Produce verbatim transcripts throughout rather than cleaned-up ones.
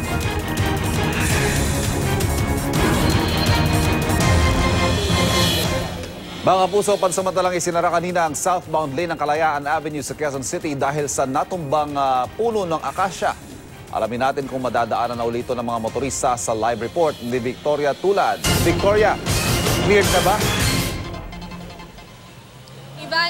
Mga puso, pansamantalang isinara kanina ang southbound lane ng Kalayaan Avenue sa Quezon City dahil sa natumbang uh, puno ng akasya. Alamin natin kung madadaanan na ulito ng mga motorista sa live report ni Victoria Tulad. Victoria, cleared na ba? Ivan,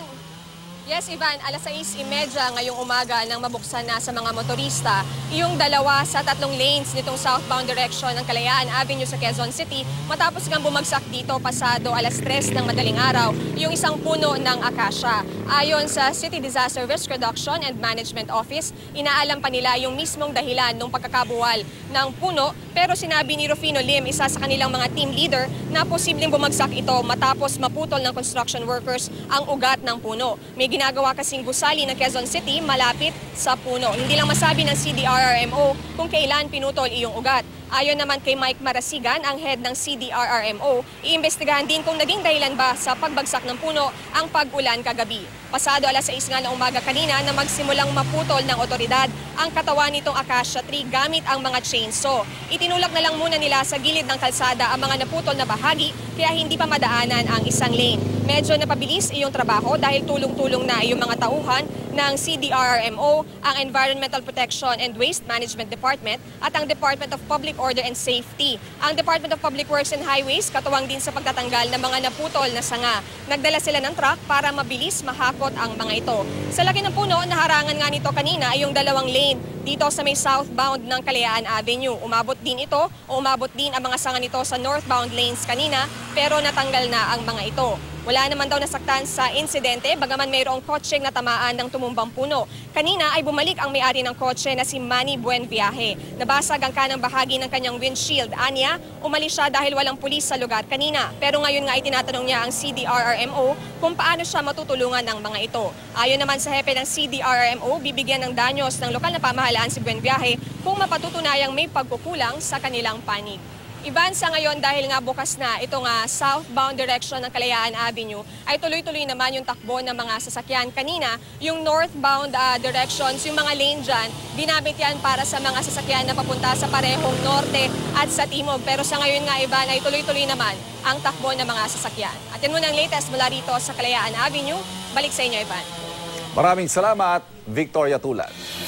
yes Ivan, alas sais trenta ngayong umaga nang mabuksan na sa mga motorista yung dalawa sa tatlong lanes nitong southbound direction ng Kalayaan Avenue sa Quezon City matapos ngang bumagsak dito pasado alas tres ng madaling araw yung isang puno ng akasya. Ayon sa City Disaster Risk Reduction and Management Office, inaalam pa nila yung mismong dahilan ng pagkakabuwal ng puno pero sinabi ni Rufino Lim, isa sa kanilang mga team leader, na posibleng bumagsak ito matapos maputol ng construction workers ang ugat ng puno. May ginagawa kasing gusali ng Quezon City malapit sa puno. Hindi lang masabi ng C D R R M O kung kailan pinutol iyong ugat. Ayon naman kay Mike Marasigan, ang head ng C D R R M O, iimbestigahan din kung naging dahilan ba sa pagbagsak ng puno ang pag-ulan kagabi. Pasado alas sais nga na umaga kanina na magsimulang maputol ng otoridad ang katawan nitong acacia tree gamit ang mga chainsaw. Itinulak na lang muna nila sa gilid ng kalsada ang mga naputol na bahagi kaya hindi pa madaanan ang isang lane. Medyo napabilis iyong trabaho dahil tulong-tulong na iyong mga tauhan ng C D R R M O, ang Environmental Protection and Waste Management Department at ang Department of Public Order and Safety. Ang Department of Public Works and Highways katuwang din sa pagtatanggal ng mga naputol na sanga. Nagdala sila ng truck para mabilis mahakot ang mga ito. Sa laki ng puno, naharangan nga nito kanina ay yung dalawang lane dito sa may southbound ng Kalayaan Avenue. Umabot din ito o umabot din ang mga sanga nito sa northbound lanes kanina pero natanggal na ang mga ito. Wala naman daw nasaktan sa insidente, bagaman mayroong kotseng natamaan ng tumumbang puno. Kanina ay bumalik ang may-ari ng kotse na si Manny Buenviaje. Nabasag ang kanang bahagi ng kanyang windshield. Anya, umalis siya dahil walang pulis sa lugar kanina. Pero ngayon nga ay tinatanong niya ang C D R R M O kung paano siya matutulungan ng mga ito. Ayon naman sa hepe ng C D R R M O, bibigyan ng danyos ng lokal na pamahalaan si Buenviaje kung mapatutunayang may pagkukulang sa kanilang panig. Ivan, sa ngayon dahil nga bukas na itong uh, southbound direction ng Kalayaan Avenue ay tuloy-tuloy naman yung takbo ng mga sasakyan. Kanina, yung northbound uh, directions, yung mga lane dyan, binamit yan para sa mga sasakyan na papunta sa parehong norte at sa timog. Pero sa ngayon nga, Ivan, ay tuloy-tuloy naman ang takbo ng mga sasakyan. At yun muna ang latest mula rito sa Kalayaan Avenue. Balik sa inyo, Ivan. Maraming salamat, Victoria Tulad.